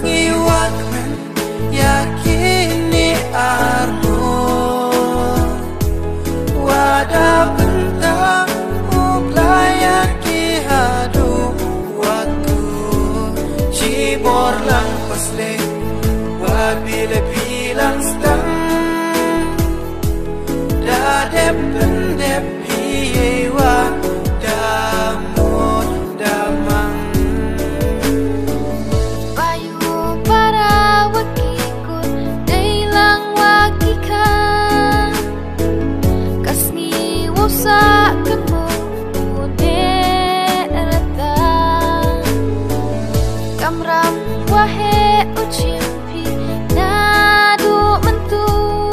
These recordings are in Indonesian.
ngiwat men yakini arno wada bentang uklayaki hadu waktu cibor lang pasle wabila bilang stang dadep pendep hiyewa damut damang bayu para wakikun dailang wakika kasni wasa kemo ude rata kamram wahe uchimpi nadu mentu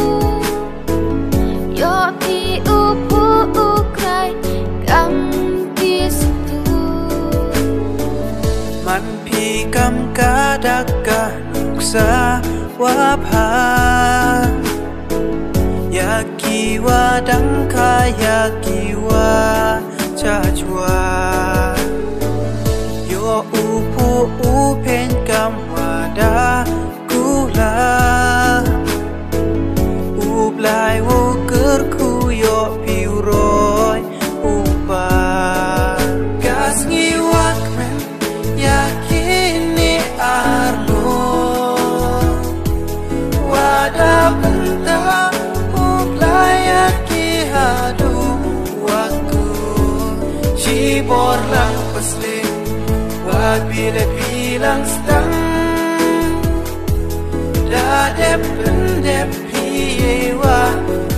yoti upu ukrai kam disitu man pikam kadaka nuksa wabha yakiwa dangka yakiwa cajwa yo upu upen kam wada kula ublai wo kerku yo piuroy upa gas ngiwak men yakini arno wada bentang uklayaki hadu waktu cibor lang pasle wabila bilang stang dadep pendep hiyewa